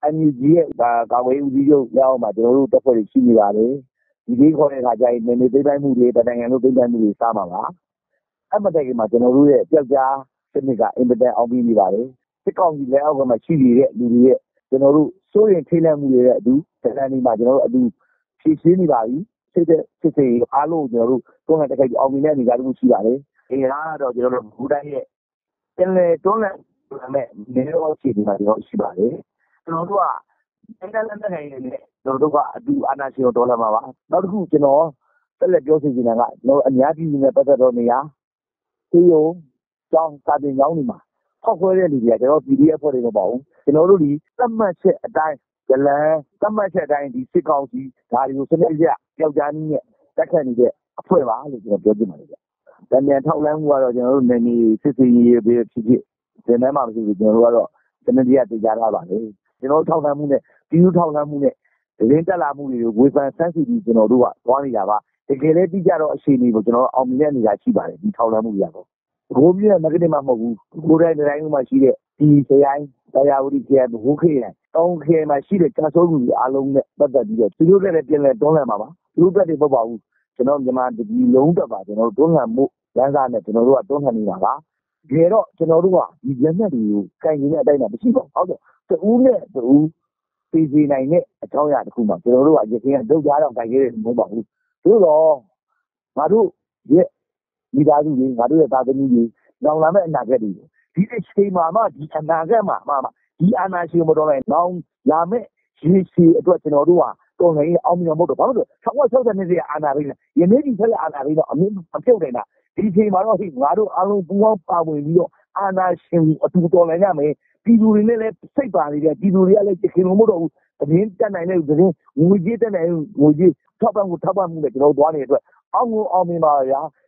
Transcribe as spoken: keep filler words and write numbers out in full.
အန်ယူဂျီရဲ့ကာကွယ်ရေးဦးစီးချုပ်လက်အောက်မှာကျွန်တော်တို့တပ်ဖွဲ့တွေရှိနေပါတယ်ဒီလေးခေါ်တဲ့အခါကျရင်နေနေသိမ်းပိုင်းမှုတွေတနိုင်ငံလုံးသိမ်းပိုင်းမှုတွေစားမှာပါအဲ့မတိုင်ခင်မှာကျွန်တော်တို့ရဲ့ပျောက်ကြားစနစ်ကအင်ပတန်အောင်ပြီးနေပါတယ်စစ်ကောင်စီလက်အောက်ကမှရှိနေတဲ့လူတွေရဲ့ကျွန်တော်တို့စိုးရင်ထိတ်လန့်မှုတွေရဲ့အတူတန်တန်ဒီမှာကျွန်တော်တို့အတူဖြည့်ရှင်းနေပါပြီစိတ်တဲ့စစ်စေးအားလုံးကျွန်တော်တို့တွန်းလှန်တက်ခိုက်အောင်မြင်တဲ့အနေအထားတစ်ခုရှိပါတယ်အင်အားတော့ကျွန်တော်တို့ဘူတိုင်းရဲ့ပြန်လေတွန်းလှန်မဲ့နေတော့ရှိဒီမှာကျွန်တော်ရှိပါတယ်ကျွန်တော်တို့ကတိုင်းတိုင်းလက်နက်ကိုင်တွေနဲ့ကျွန်တော်တို့ကအတူအာဏာရှင်တော်လှန်မှာပါနောက်တစ်ခုကျွန်တော်ဆက်လက်ပြောစီနေတာကကျွန်တော်အများပြည်သူနဲ့ပတ်သက်တော့နေရသေးရုံကြောင်းစာတင်ကြောင်းတွေမှာဖောက်ခွဲတဲ့လူတွေကကျွန်တော် ပီ ဒီ အက်ဖ ဖွဲ့တွေမပေါ့ဘူးကျွန်တော်တို့ဒီသတ်မှတ်ချက်အတိုင်းဇလန်သတ်မှတ်ချက်အတိုင်းဒီစစ်ကောင်စီဒါတွေကိုစနစ်ကျပျောက်ကြားနည်းနဲ့တက်ခတ်နေတဲ့အဖွဲ့ပါလို့ကျွန်တော်ပြောချင်ပါတယ်ဗျ။တန်ပြန်ထောက်လန်းမှုကတော့ကျွန်တော်တို့နေနေစစ်စီရေးပဲဖြစ်ဖြစ်ဒီနေ့မှမရှိဘူးကျွန်တော်တို့ကတော့စနစ်ကျတည်ကြထားပါလေ။ကျွန်တော်ထောက်လန်းမှုနဲ့ပြည်သူထောက်လန်းမှုနဲ့ဒင်းတက်လာမှုတွေကိုဝေဖန်ဆန်းစစ်ပြီးကျွန်တော်တို့ကသွားနေတာပါ။တကယ်လည်းပြီးကြတော့အခြေအနေကိုကျွန်တော်တို့အောင်မြင်တဲ့နေရာရှိပါတယ်ဒီထောက်လန်းမှုတွေကတော့ဘိုးမြင့်မကတိမှမဟုတ်ဘူးကိုယ်တိုင်တိုင်းမှာရှိတဲ့ဒီခရိုင်တရားဝတီခရိုင်ဘိုးခရိုင်တောင်ခရိုင်မှာရှိတဲ့ကာဆိုးလူတွေအားလုံးနဲ့ပတ်သက်ပြီးတော့သူတို့လည်းပြန်လဲတွန်းလှန်ပါပါသူတို့တက်တွေပေါ့ပါဘူးကျွန်တော်မြန်မာဒီလုံးတက်ပါကျွန်တော်တို့တွန်းလှန်မှုလမ်းစာနဲ့ကျွန်တော်တို့ကတွန်းလှန်နေတာပါတကယ်တော့ကျွန်တော်တို့ကဒီရက်နဲ့တွေကိုကင်နေတဲ့အတိုင်းတော့မရှိပါဘူးဟုတ်တယ်တူးနဲ့တူးပြည်စီနိုင်တဲ့အကြောင်းအရာတစ်ခုမှကျွန်တော်တို့ကရခိုင်ကဒုက္ခတော့ကင်ခဲ့တယ်မဟုတ်ပါဘူးသို့တော့ငါတို့ရဲ့မိသားစုတွေငါတို့ရဲ့သားသမီးတွေနောင်လာမယ့်အနာဂတ်တွေဒီအချိန်မှာမှဒီအနာဂတ်မှာမှဒီအာဏာရှင်မတော်လိုက်နောင်လာမယ့်ရေရှည်အတွက်ကျွန်တော်တို့ကတော်လှန်ရေးအောင်မြင်ဖို့တော့ဘာလို့လဲ၁၉၆၂နှစ်ရဲ့အာဏာသိမ်းယနေ့ဒီဆက်လက်အာဏာသိမ်းတော့အမြင့်မပြုတ်နိုင်တာဒီအချိန်မှာတော့ဟိငါတို့အားလုံးပူးပေါင်းပါဝင်ပြီးတော့အာဏာရှင်အတူတော်လှန်ရမယ်ပြည်သူတွေနဲ့လည်းစိတ်ပါနေတယ်ပြည်သူတွေကလည်းခင်လို့မဟုတ်တော့ဘူးသတင်းတက်နိုင်တဲ့သတင်းငွေကြေးတက်နိုင်ငွေကြေးထောက်ပံ့မှုထောက်ပံ့မှုနဲ့ကျွန်တော်တို့သွားနေတဲ့အတွက်အောင်ကိုအောင်မြင်ပါဗျာ